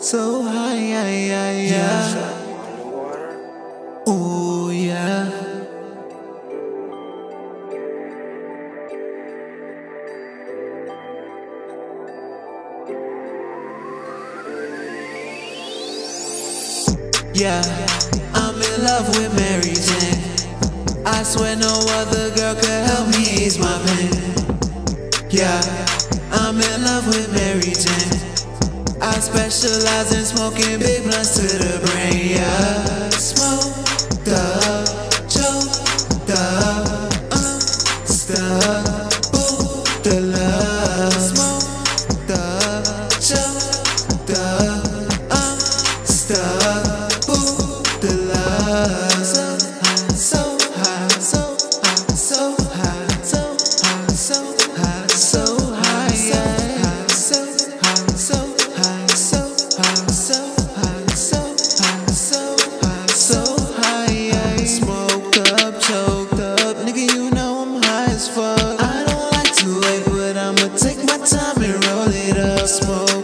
So high, yeah. Ooh, yeah. Yeah, I'm in love with Mary Jane. I swear no other girl could help me ease my pain. Yeah, I'm in love with Mary Jane. I specialize in smoking big blunts to the brain. Yeah, smoked up, choked up, stuck, ooh, the love. Smoked up, choked up, stuck, ooh, the love. So high, so high, so high, so high, so high, so high, yeah. So high, so high, so high, so high, so high, so high, so high, yeah. Smoked up, choked up, nigga, you know I'm high as fuck. I don't like to wait, but I'ma take my time and roll it up. Smoke